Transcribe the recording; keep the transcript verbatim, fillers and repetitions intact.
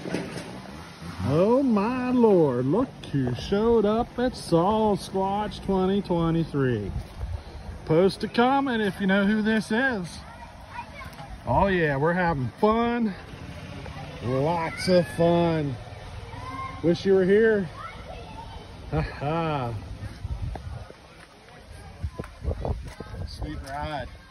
Oh my Lord, look who showed up at Sasquatch twenty twenty-three. Post a comment if you know who this is. Oh yeah, we're having fun. Lots of fun. Wish you were here. Haha. Sweet ride.